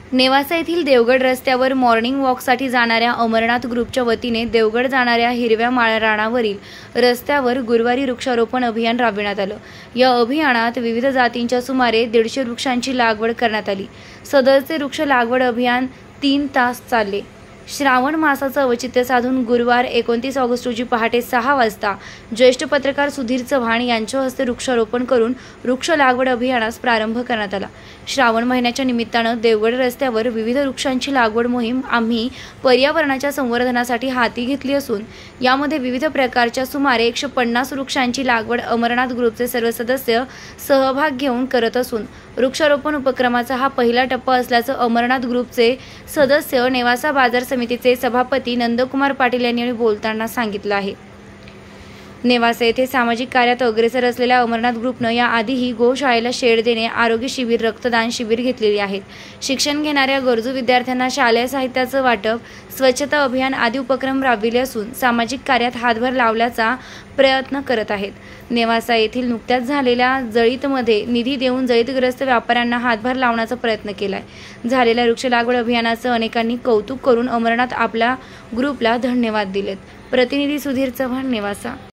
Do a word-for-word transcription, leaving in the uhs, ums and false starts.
नेवासा येथील देवगड रस्त्यावर मॉर्निंग वॉकसाठी जाणाऱ्या अमरनाथ ग्रुपच्या वतीने देवगड जाणाऱ्या हिरव्या माळरानावरील रस्त्यावर गुरुवारी वृक्षारोपण अभियान राबविण्यात आलं। या अभियानात विविध जातींच्या सुमारे दीडशे वृक्षांची लागवड करण्यात आली। सदरचे वृक्ष लागवड अभियान तीन तास चालले। श्रावण मासाचं औचित्य साधून गुरुवार एकोणतीस ऑगस्ट रोजी पहाटे सहा वाजता ज्येष्ठ पत्रकार सुधीर चव्हाण यांच्या हस्ते वृक्षारोपण करून वृक्ष लागवड अभियानास प्रारंभ करण्यात आला। श्रावण महिन्याच्या निमित्तानं देवगड रस्त्यावर विविध वृक्षांची लागवड मोहीम आम्ही पर्यावरणाच्या संवर्धनासाठी हाती घेतली असून यामध्ये विविध प्रकारच्या सुमारे एकशे पन्नास वृक्षांची लागवड अमरनाथ ग्रुपचे सर्व सदस्य सहभाग घेऊन करत असून वृक्षारोपण उपक्रमाचा हा पहिला टप्पा असल्याचं अमरनाथ ग्रुपचे सदस्य नेवासा बाजार समितीचे सभापती नंदकुमार पाटील यांनी बोलताना सांगितलं आहे। नेवासा येथे सामाजिक कार्यात अग्रेसर असलेल्या अमरनाथ ग्रुपनं या आधीही गोशाळेला शेड देणे, आरोग्य शिबिर, रक्तदान शिबिर घेतलेली आहेत। शिक्षण घेणाऱ्या गरजू विद्यार्थ्यांना शालेय साहित्याचं वाटप, स्वच्छता अभियान आदी उपक्रम राबविले असून सामाजिक कार्यात हातभार लावण्याचा प्रयत्न करत आहेत। नेवासा येथील नुकत्याच झालेल्या जळीतमध्ये निधी देऊन जळीतग्रस्त व्यापाऱ्यांना हातभार लावण्याचा प्रयत्न केलाय। झालेल्या वृक्ष लागवड अभियानाचं अनेकांनी कौतुक करून अमरनाथ आपल्या ग्रुपला धन्यवाद दिलेत। प्रतिनिधी सुधीर चव्हाण, नेवासा।